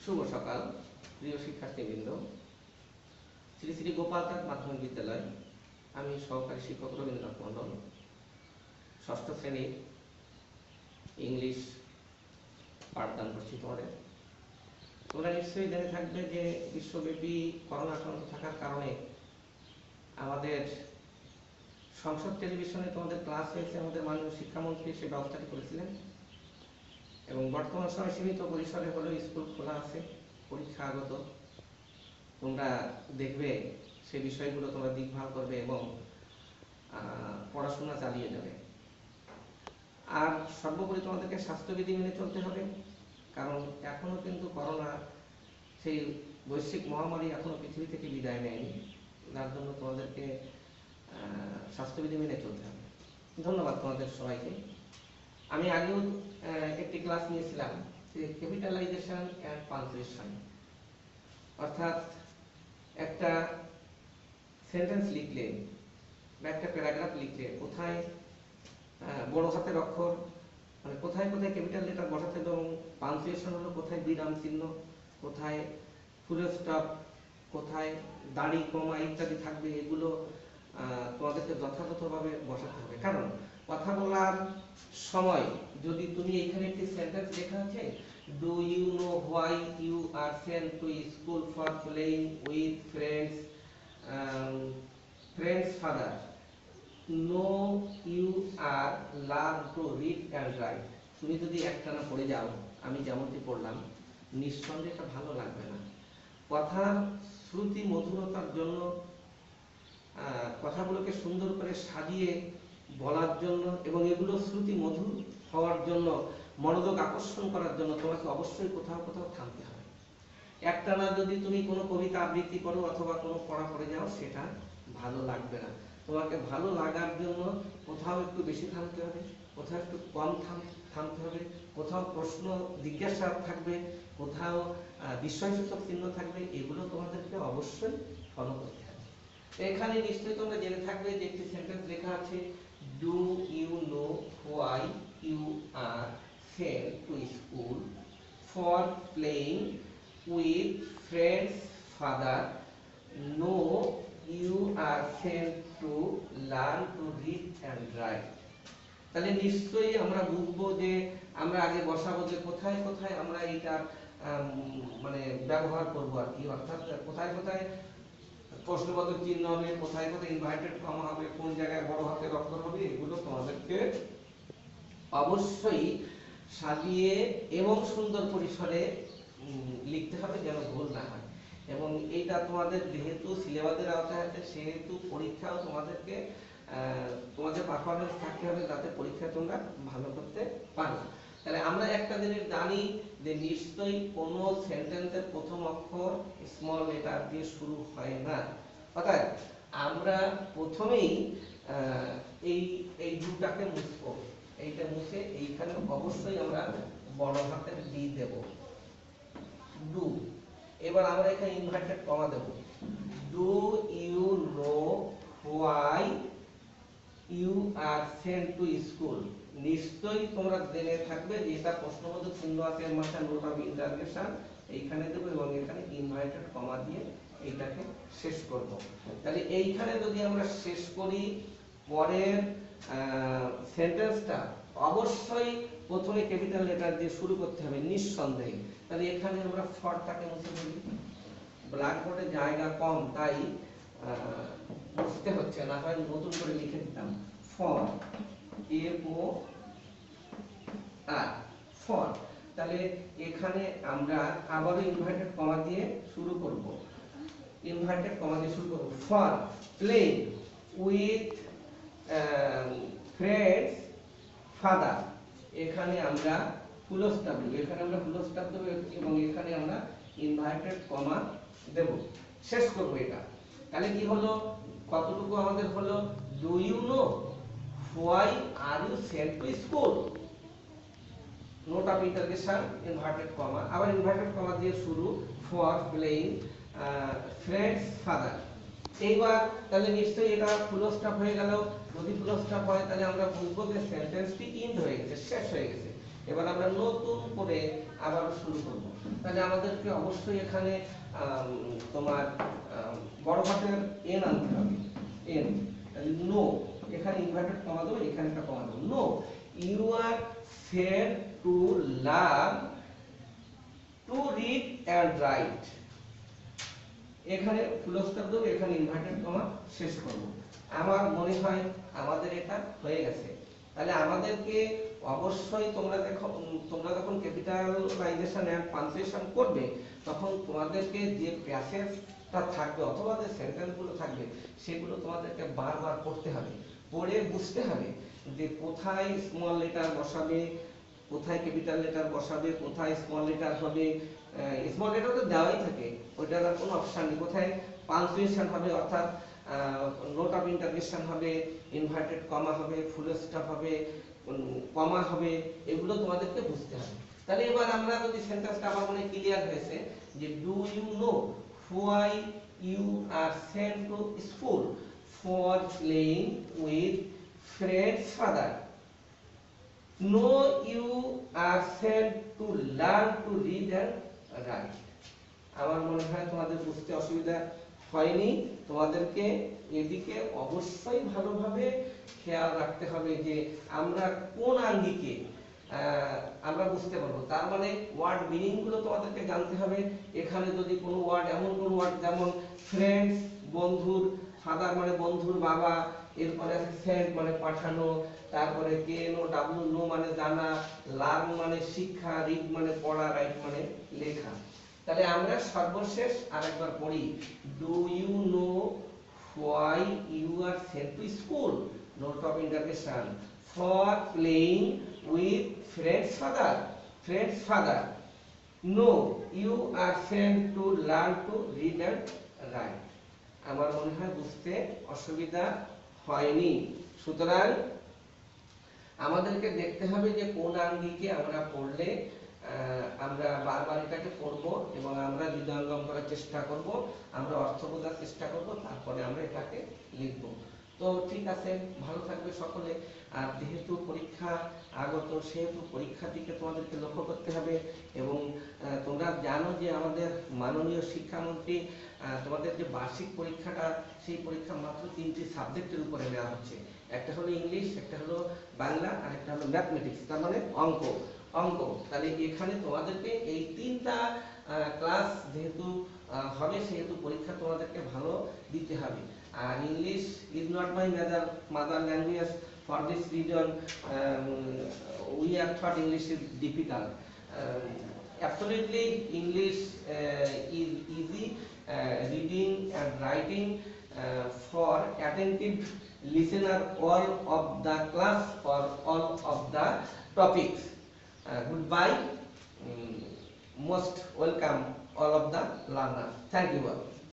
শুভ সকাল প্রিয় শিক্ষার্থীবৃন্দ। শ্রী শ্রী গোপালচাঁদ মাধ্যমিক বিদ্যালয়, আমি সহকারী শিক্ষক রবীন্দ্রনাথ মণ্ডল, ষষ্ঠ শ্রেণীর ইংলিশ পাঠদান করছি তোমাদের। তোমরা নিশ্চয়ই জেনে থাকবে যে বিশ্বব্যাপী করোনা আক্রান্ত থাকার কারণে আমাদের সংসদ টেলিভিশনে তোমাদের ক্লাস হয়েছে। আমাদের মাননীয় শিক্ষামন্ত্রী সে ব্যবস্থাটি করেছিলেন এবং বর্তমান সময় সীমিত পরিসরে হলেও স্কুল খোলা আছে, পরীক্ষা আগত। তোমরা দেখবে সে বিষয়গুলো তোমরা দেখভাল করবে এবং পড়াশোনা চালিয়ে যাবে। আর সর্বোপরি তোমাদেরকে স্বাস্থ্যবিধি মেনে চলতে হবে, কারণ এখনো কিন্তু করোনা সেই বৈশ্বিক মহামারী এখনো পৃথিবী থেকে বিদায় নেয়নি, যার জন্য তোমাদেরকে স্বাস্থ্যবিধি মেনে চলতে হবে। ধন্যবাদ তোমাদের সবাইকে। আমি আগেও একটি ক্লাস নিয়েছিলাম যে ক্যাপিটালাইজেশন অ্যান্ড পাঞ্চুয়েশন, অর্থাৎ একটা সেন্টেন্স লিখলে বা একটা প্যারাগ্রাফ লিখলে কোথায় বড় হাতের অক্ষর মানে কোথায় কোথায় ক্যাপিটাল লেটার বসাতে হবে, এবং পাঞ্চুয়েশন হলো কোথায় বিরাম চিহ্ন, কোথায় ফুল স্টপ, কোথায় দাড়ি কমা ইত্যাদি থাকবে, এগুলো তোমাদেরকে যথাযথভাবে বসাতে হবে। কারণ কথা বলার সময় যদি তুমি এখানে একটি সেন্টেন্স লেখা আছে, do you know why you are sent to school for playing with friends father, no you are learn to read and write. তুমি যদি একটানা পড়ে যাও, আমি যেমনটি পড়লাম, নিঃসন্দেহে এটা ভালো লাগবে না। কথার শ্রুতি মধুরতার জন্য, কথাগুলোকে সুন্দর করে সাজিয়ে বলার জন্য এবং এগুলো শ্রুতি মধুর হওয়ার জন্য, মনোযোগ আকর্ষণ করার জন্য তোমাকে অবশ্যই কোথাও কোথাও থামতে হবে। একটানা যদি তুমি কোনো কবিতা আবৃত্তি করো অথবা কোনো পড়া পড়ে যাও, সেটা ভালো লাগবে না। তোমাকে ভালো লাগার জন্য কোথাও একটু বেশি থামতে হবে, কোথাও একটু কম থামতে হবে, কোথাও প্রশ্ন জিজ্ঞাসা থাকবে, কোথাও বিস্ময়সূচক চিহ্ন থাকবে। এগুলো তোমাদেরকে অবশ্যই ফলো করতে হবে। এখানে নিশ্চয়ই তোমরা জেনে থাকবে যে একটি সেন্টেন্স লেখা আছে, do you know why you are sent to school for playing with friends father, no you are sent to learn to read and write. তাহলে নিশ্চয়ই আমরা বুঝবো যে আমরা আগে বসাবো যে কোথায় কোথায় আমরা এটা মানে ব্যবহার করবো আর কি, অর্থাৎ কোথায় কোথায় প্রশ্নবোধক চিহ্ন হবে, কোথায় কোথায় ইনভার্টেড কমা হবে, কোন জায়গায় বড় হাতের অক্ষর হবে, এগুলো তোমাদেরকে অবশ্যই সাজিয়ে এবং সুন্দর পরিসরে লিখতে হবে, যেন ভুল না হয়। এবং এইটা তোমাদের যেহেতু সিলেবাসের আওতায় আছে, সেহেতু পরীক্ষাও তোমাদেরকে তোমাদের পারফরমেন্স থাকতে হবে যাতে পরীক্ষা তোমরা ভালো করতে পারো। তাহলে আমরা একটা জিনিস জানি যে নিশ্চয়ই কোনো সেন্টেন্সের প্রথম অক্ষর স্মল লেটার দিয়ে শুরু হয় না। অর্থাৎ আমরা প্রথমেই এই এই দুটাকে মুছবো, এইটা মুছে এইখানে অবশ্যই আমরা বড় হাতের ডি দেব, ডু। এবার আমরা এখানে ইনভার্টেড কমা দেব, do you know why you are sent to school. নিশ্চয়ই তোমরা জেনে থাকবে যে এটা প্রশ্নবোধক চিহ্ন আছে, এর মাথায় নোট অফ ইন্টারগেশন এইখানে দেবো এবং এখানে ইনভার্টেড কমা দিয়ে এইটাকে শেষ করব। তাহলে এইখানে যদি আমরা শেষ করি, পরের সেন্টেন্সটা অবশ্যই প্রথমে ক্যাপিটাল লেটার দিয়ে শুরু করতে হবে নিঃসন্দেহে। তাহলে এখানে আমরা ফরটাকে মুছে ফেলি, ব্ল্যাকবোর্ডে জায়গা কম তাই বুঝতে হচ্ছে না, হয় নতুন করে লিখে দিতাম, ফর, FOR, ফর। তাহলে এখানে আমরা আবারও ইনভার্টেড কমা দিয়ে শুরু করব, ইনভার্টেড কমা দিয়ে শুরু করব, for playing with friends father. এখানে আমরা ফুল স্টপ দেব, এখানে আমরা ফুল স্টপ দেব এবং এখানে আমরা ইনভার্টেড কমা দেব, শেষ করব এটা। তাহলে কি হলো, কতটুকু আমাদের হলো, do you know why are you sent to school, note of interrogation inverted comma, আবার ইনভার্টেড কমা দিয়ে শুরু, ফর প্লেইং ফ্রেন্ডস ফাদার। এইবার তাহলে নিশ্চয়ই এটা ফুল স্টপ হয়ে গেল। যদি ফুল স্টপ হয় তাহলে আমরা বুঝবো যে সেন্টেন্সটি ইন্ড হয়ে গেছে, শেষ হয়ে গেছে। এবার আমরা নতুন করে আবারও শুরু করব। তাহলে আমাদেরকে অবশ্যই এখানে তোমার বড় হাতের এন আনতে হবে, এন। নো, এখানে ইনভার্টেড কমা দেবো, এখানে একটা কমা দেবো। No, you are said to learn to read and write. এখানে ফুল স্টপ দেবো, এখানে ইনভার্টেড কমা শেষ করব। আমার মনে হয় আমাদের এটা হয়ে গেছে। তাহলে আমাদেরকে অবশ্যই তোমরা যখন ক্যাপিটালাইজেশন এন্ড পাঞ্চুয়েশন করবে, তখন তোমাদেরকে যে প্যাসেজটা থাকবে অথবা যে সেন্টেন্সগুলো থাকবে, সেগুলো তোমাদেরকে বারবার পড়তে হবে, পড়ে বুঝতে হবে যে কোথায় স্মল লেটার বসাবে, কোথায় ক্যাপিটাল লেটার বসাবে, কোথায় স্মল লেটার হবে। স্মল লেটার তো দেওয়াই থাকে, ওইটার আর কোনো অপশন নেই। কোথায় পাঞ্চুয়েশন হবে, অর্থাৎ নোট অফ ইন্টারজেকশন হবে, ইনভার্টেড কমা হবে, ফুল স্টপ হবে, কমা হবে, এগুলো তোমাদেরকে বুঝতে হবে। তাহলে এবার আমরা যদি সেন্টেন্সটা আমার মনে ক্লিয়ার হয়েছে যে do you know why you are sent to school for playing with friends father. No, you are sent to learn to read and write. আমার মনে হয় তোমাদের বুঝতে অসুবিধা হয়নি। তোমাদেরকে এদিকে অবশ্যই ভালোভাবে খেয়াল রাখতে হবে যে আমরা কোন আঙ্গিকে আমরা বুঝতে পারবো। তার মানে ওয়ার্ড মিনিং গুলো তোমাদেরকে জানতে হবে। এখানে যদি কোনো ওয়ার্ড, এমন কোন ওয়ার্ড যেমন ফ্রেন্ডস, বন্ধুর, ফাদার মানে বন্ধুর বাবা, এরপরে সেন্ট মানে পাঠানো, তারপরে কে নো ডাব্লিউ নো মানে জানা, লার্ন মানে শিক্ষা, রিড মানে পড়া, রাইট মানে লেখা। তাহলে আমরা সর্বশেষ আরেকবার পড়ি। Do you know why you are sent to school, note of interjection, for playing with friends father, friends father. No, you are sent to learn to read and write. আমার মনে হয় বুঝতে অসুবিধা হয়নি। সুতরাং আমাদেরকে দেখতে হবে যে কোন আঙ্গিকে আমরা পড়লে আমরা বারবার এটাকে পড়বো এবং আমরা হৃদয়ঙ্গম করার চেষ্টা করব, আমরা অর্থ বোঝার চেষ্টা করব, তারপরে আমরা এটাকে লিখব। তো ঠিক আছে, ভালো থাকবে সকলে। আর যেহেতু পরীক্ষা আগত, সেহেতু পরীক্ষার দিকে তোমাদেরকে লক্ষ্য করতে হবে। এবং তোমরা জানো যে আমাদের মাননীয় শিক্ষামন্ত্রী তোমাদের যে বার্ষিক পরীক্ষাটা, সেই পরীক্ষা মাত্র 3টি সাবজেক্টের উপরে নেওয়া হচ্ছে। একটা হলো ইংলিশ, একটা হলো বাংলা, আর একটা হলো ম্যাথমেটিক্স, তার মানে অঙ্ক। তাহলে এখানে তোমাদেরকে এই 3টা ক্লাস যেহেতু হবে, সেহেতু পরীক্ষা তোমাদেরকে ভালো দিতে হবে। আর English is not my mother language, for this reason we are thought English is difficult. Absolutely, English is easy. Reading and writing for attentive listener all of the class or all of the topics. Goodbye. Most welcome all of the learners. Thank you all.